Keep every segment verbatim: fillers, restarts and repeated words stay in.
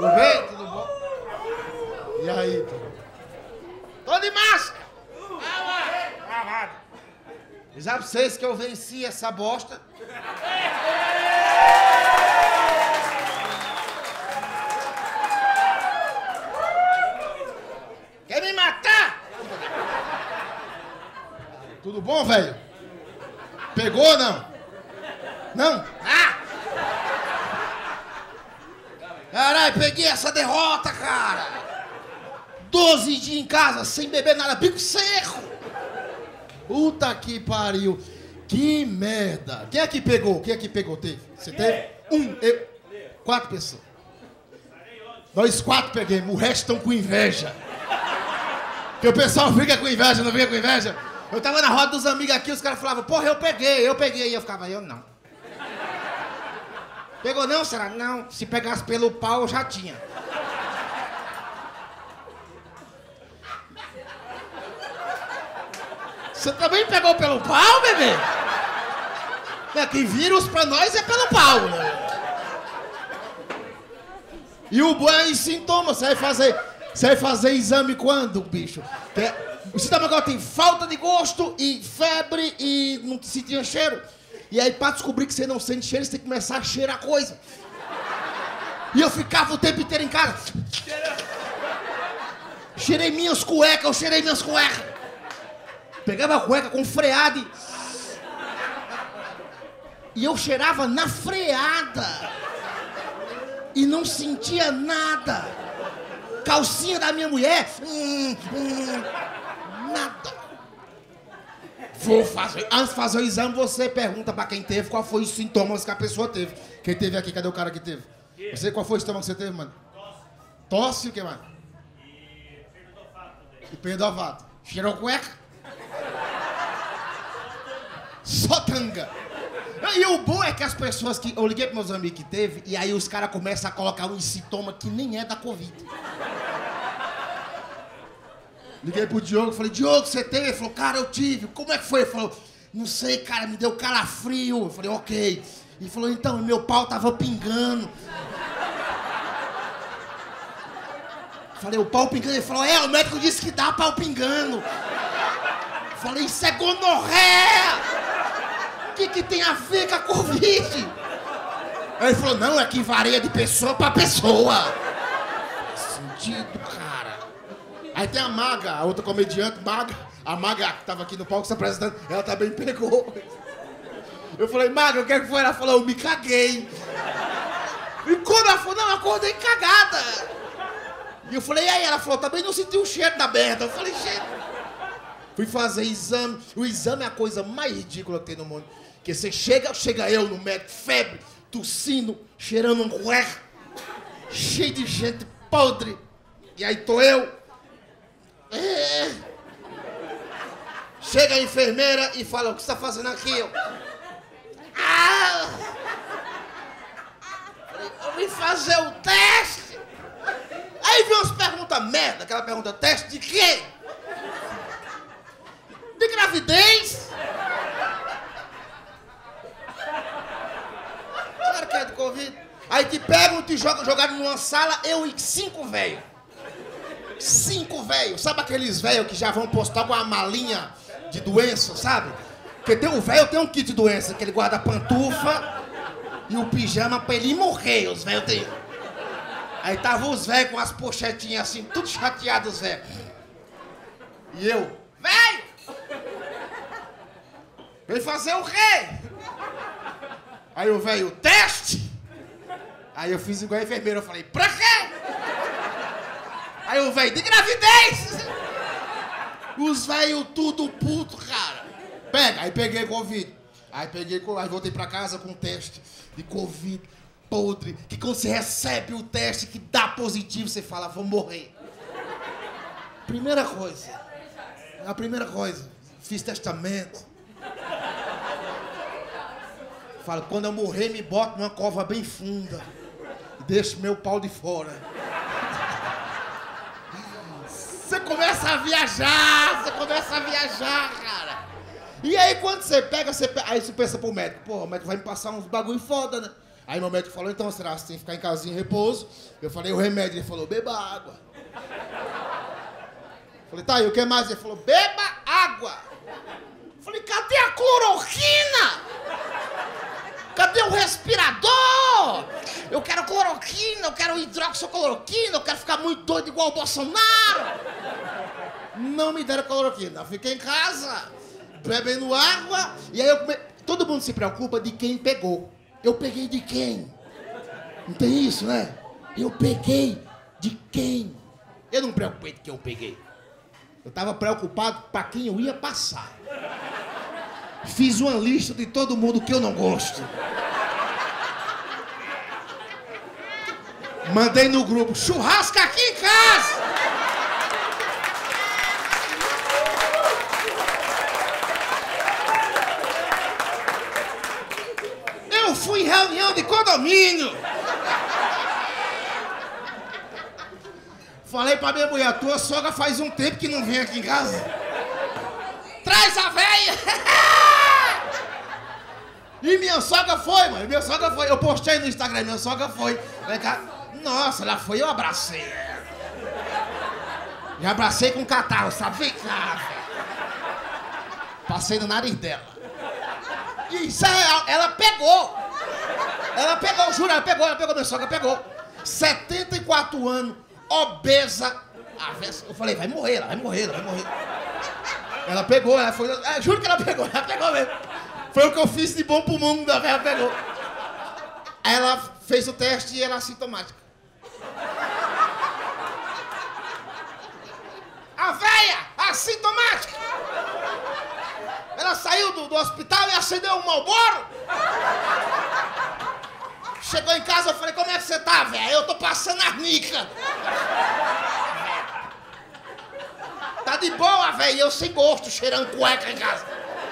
Tudo bem? Tudo bom? E aí, tudo? Tô de máscara! Travado. Já pra vocês que eu venci essa bosta. Quer me matar? Tudo bom, velho? Pegou ou não? Não? Ah! Caralho, peguei essa derrota, cara! Doze dias em casa, sem beber nada, bico seco! Puta que pariu! Que merda! Quem é que pegou? Quem é que pegou? Teve? Você teve? Um, eu. Quatro pessoas. Nós quatro peguemos, o resto estão com inveja. Porque o pessoal fica com inveja, não fica com inveja? Eu tava na roda dos amigos aqui, os caras falavam, porra, eu peguei, eu peguei. E eu ficava, eu não. Pegou não, será? Não. Se pegasse pelo pau, eu já tinha. Você também pegou pelo pau, bebê? É que vírus pra nós é pelo pau, né? E o bom é em sintomas. Você vai fazer, você vai fazer exame quando, bicho? O sintoma agora tem falta de gosto e febre e não sentia cheiro. E aí, pra descobrir que você não sente cheiro, você tem que começar a cheirar coisa. E eu ficava o tempo inteiro em casa. Cheirei minhas cuecas, eu cheirei minhas cuecas. Pegava a cueca com freada e... E eu cheirava na freada. E não sentia nada. Calcinha da minha mulher. Hum, hum, nada. Vou fazer. Antes de fazer o exame, você pergunta pra quem teve qual foi os sintomas que a pessoa teve. Quem teve aqui? Cadê o cara que teve? Você, qual foi o sintoma que você teve, mano? Tosse. Tosse o que, mano? E perda do olfato também. E perda do olfato. Cheirou cueca? Só tanga. E o bom é que as pessoas que... Eu liguei pros meus amigos que teve, e aí os caras começam a colocar um sintoma que nem é da Covid. Liguei pro Diogo, falei, Diogo, você teve? Ele falou, cara, eu tive. Como é que foi? Ele falou, não sei, cara, me deu calafrio. Eu falei, ok. Ele falou, então, meu pau tava pingando. Falei, o pau pingando? Ele falou, é, o médico disse que dá pau pingando. Falei, isso é gonorreia! O que que tem a ver com a Covid? Aí ele falou, não, é que varia de pessoa pra pessoa. Sentido, cara. Aí tem a Maga, a outra comediante, Maga. A Maga, que tava aqui no palco se apresentando, ela também pegou. Eu falei, Maga, o que é que foi? Ela falou, eu me caguei. E quando ela falou, não, eu acordei cagada. E eu falei, e aí? Ela falou, também não senti o cheiro da merda. Eu falei, cheiro. Fui fazer exame. O exame é a coisa mais ridícula que tem no mundo. Porque você chega, chega eu no médico, febre, tossindo, cheirando um cueca, cheio de gente podre. E aí tô eu. É. Chega a enfermeira e fala, o que você tá fazendo aqui? Eu, ah! Eu vim fazer o teste. Aí vem umas perguntas merda, aquela pergunta, teste de quê? De gravidez? Claro que é de Covid. Aí te pegam, te jogam, jogaram numa sala, eu e cinco velhos. Cinco velhos. Sabe aqueles velhos que já vão postar com uma malinha de doença, sabe? Porque tem um velho, tem um kit de doença, que ele guarda a pantufa e o pijama pra ele morrer, os velhos tem. Aí tava os velhos com as pochetinhas assim, tudo chateados, velho. E eu, velho! Vem fazer o quê? Aí o velho, teste! Aí eu fiz igual a enfermeira, eu falei, pra quê? Aí o velho, de gravidez! Os velhos tudo puto, cara. Pega, aí peguei Covid. Aí peguei, aí voltei pra casa com teste de Covid podre. Que quando você recebe o teste que dá positivo, você fala, vou morrer. Primeira coisa. A primeira coisa, fiz testamento. Falo, quando eu morrer, me boto numa cova bem funda. E deixo meu pau de fora. Você começa a viajar, você começa a viajar, cara. E aí quando você pega, você pega, aí você pensa pro médico, pô, o médico vai me passar uns bagulho foda, né? Aí meu médico falou, então, será que você tem que ficar em casinha em repouso? Eu falei, o remédio. Ele falou, beba água. Eu falei, tá, e o que mais? Ele falou, beba água. Eu falei, cadê a cloroquina? Cadê o respirador? Eu quero cloroquina, eu quero hidroxicloroquina, eu quero ficar muito doido igual o Bolsonaro. Não me deram cloroquina. Eu fiquei em casa, bebendo água, e aí eu come... todo mundo se preocupa de quem pegou. Eu peguei de quem? Não tem isso, né? Eu peguei de quem? Eu não me preocupei de quem eu peguei. Eu estava preocupado para quem eu ia passar. Fiz uma lista de todo mundo que eu não gosto. Mandei no grupo, churrasco aqui em casa! Eu fui em reunião de condomínio. Falei pra minha mulher, tua sogra faz um tempo que não vem aqui em casa. Traz a véia! E minha sogra foi, mano. Minha sogra foi. Eu postei no Instagram, minha sogra foi. Nossa, ela foi, eu abracei ela. Já abracei com catarro, sabe? Vem cá, velho. Passei no nariz dela. Isso é real. Ela pegou. Ela pegou, juro, ela pegou, ela pegou, minha sogra pegou. setenta e quatro anos, obesa. Eu falei, vai morrer, ela vai morrer, ela vai morrer. Ela pegou, ela foi. É, juro que ela pegou, ela pegou mesmo. Foi o que eu fiz de bom pro mundo, ela pegou. Aí ela fez o teste e ela é assintomática. A véia, assintomática. Ela saiu do, do hospital e acendeu um Marlboro. Chegou em casa, eu falei, como é que você tá, velho? Eu tô passando a nica. Tá de boa, velho, eu sem gosto, cheirando cueca em casa.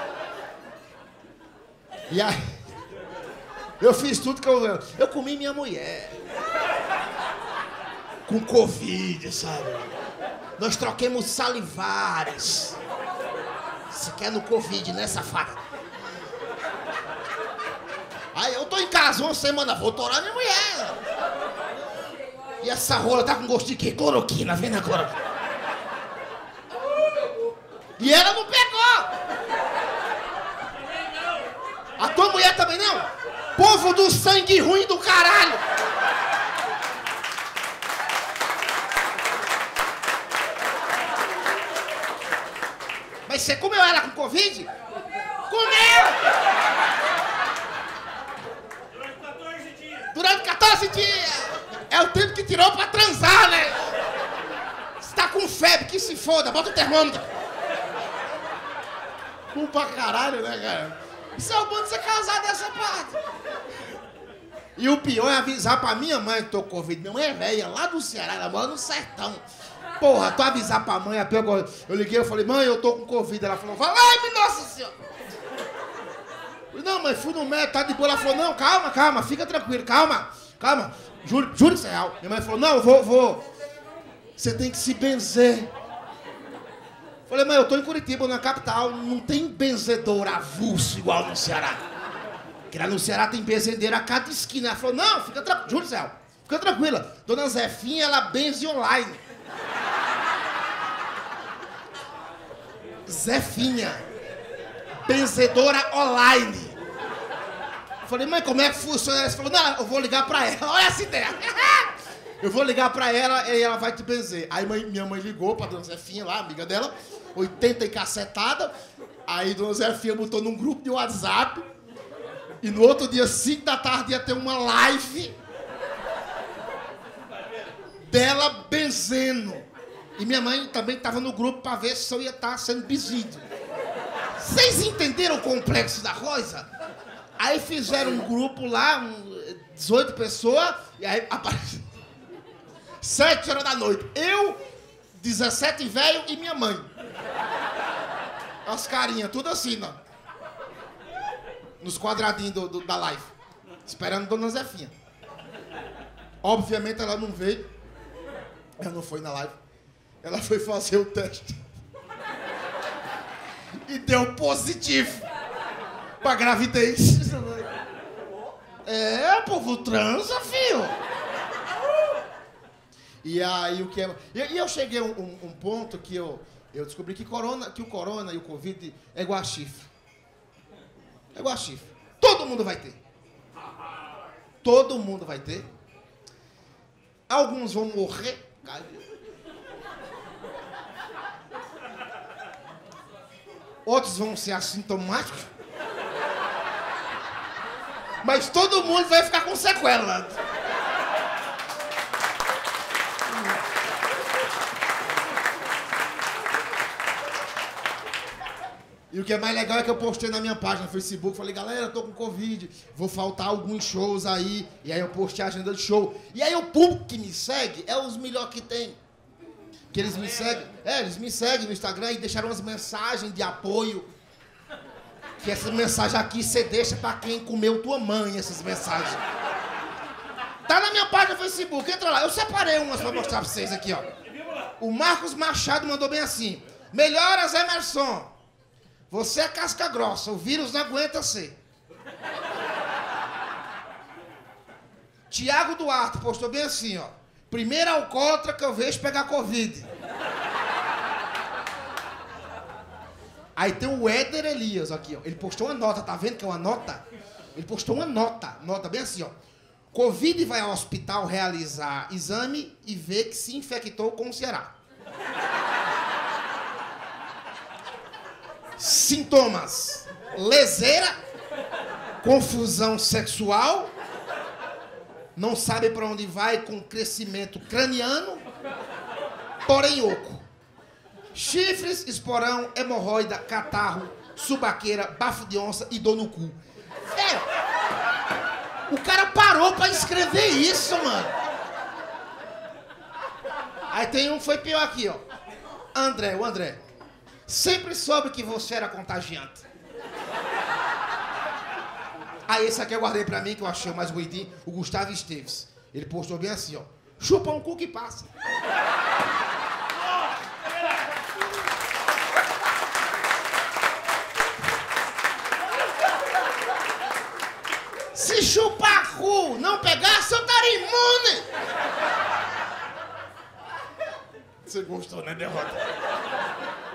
E aí, eu fiz tudo que eu... Eu comi minha mulher. Com Covid, sabe? Nós troquemos salivares. Você quer no Covid, né, safada? Aí eu tô em casa uma semana, vou torar minha mulher. E essa rola tá com gosto de quê? Cloroquina, vem na cloroquina. E ela não pegou. A tua mulher também não? Povo do sangue ruim do caralho. Mas você comeu ela com Covid? Comeu! Durante quatorze dias. Durante quatorze dias! É o tempo que tirou pra transar, né? Você tá com febre, que se foda, bota o termômetro. Bom pra caralho, né, cara? Isso é o bom de ser casado dessa parte. E o pior é avisar pra minha mãe que tô com Covid. Minha mãe é velha, lá do Ceará, ela mora no sertão. Porra, tu avisar pra mãe, a pior... Eu liguei, eu falei, mãe, eu tô com Covid. Ela falou, vai, ai, nossa senhora. Eu falei, não, mãe, fui no médico, tá de boa. Ela falou, não, calma, calma, fica tranquilo, calma, calma. Juro, juro que isso é real. Minha mãe falou, não, eu vou, vou. Você tem que se benzer. Eu falei, mãe, eu tô em Curitiba, na capital, não tem benzedor avulso igual no Ceará. Porque lá no Ceará tem benzedeira a cada esquina. Ela falou, não, fica tranquila, juro que isso é real. Fica tranquila. Dona Zefinha, ela benze online. Zefinha, benzedora online. Eu falei, mãe, como é que funciona? Ela falou, não, eu vou ligar pra ela. Olha essa ideia. Eu vou ligar pra ela e ela vai te benzer. Aí mãe, minha mãe ligou pra dona Zefinha lá, amiga dela, oitenta e cacetada. Aí dona Zefinha botou num grupo de WhatsApp. E no outro dia, cinco da tarde, ia ter uma live dela benzendo. E minha mãe também estava no grupo para ver se eu ia estar sendo benzido. Vocês entenderam o complexo da coisa? Aí fizeram um grupo lá, um, dezoito pessoas, e aí apareceu sete horas da noite. Eu, dezessete velho e minha mãe. As carinhas, tudo assim, não. Nos quadradinhos do, do, da live. Esperando Dona Zefinha. Obviamente ela não veio. Ela não foi na live. Ela foi fazer o teste. E deu positivo pra gravidez. É, o povo transa, filho. E aí o que é... E eu cheguei a um, um, um ponto que eu, eu descobri que, corona, que o corona e o Covid é igual a chifre. É igual a chifre. Todo mundo vai ter. Todo mundo vai ter. Alguns vão morrer. Outros vão ser assintomáticos. Mas todo mundo vai ficar com sequela. E o que é mais legal é que eu postei na minha página no Facebook, falei, galera, eu tô com Covid, vou faltar alguns shows aí. E aí eu postei a agenda de show. E aí o público que me segue é os melhores que tem. Que eles me seguem, é, eles me seguem no Instagram e deixaram umas mensagens de apoio. Que essas mensagens aqui você deixa pra quem comeu tua mãe, essas mensagens. Tá na minha página no Facebook, entra lá. Eu separei umas pra mostrar pra vocês aqui, ó. O Marcos Machado mandou bem assim. Melhoras, Emerson. Você é casca grossa, o vírus não aguenta ser. Tiago Duarte postou bem assim, ó. Primeiro alcoólatra que eu vejo pegar Covid. Aí tem o Éder Elias aqui, ó. Ele postou uma nota, tá vendo que é uma nota? Ele postou uma nota, nota bem assim, ó. Covid vai ao hospital realizar exame e ver que se infectou com o Ceará. Sintomas: leseira, confusão sexual, não sabe para onde vai com crescimento craniano, porém oco. Chifres, esporão, hemorroida, catarro, subaqueira, bafo de onça e dor no cu. É. O cara parou pra escrever isso, mano. Aí tem um que foi pior aqui, ó. André, o André. Sempre soube que você era contagiante. Aí esse aqui eu guardei pra mim, que eu achei o mais bonitinho, o Gustavo Esteves. Ele postou bem assim, ó. Chupa um cu que passa. Se chupar cu não pegasse, eu estaria imune. Você gostou, né, derrota?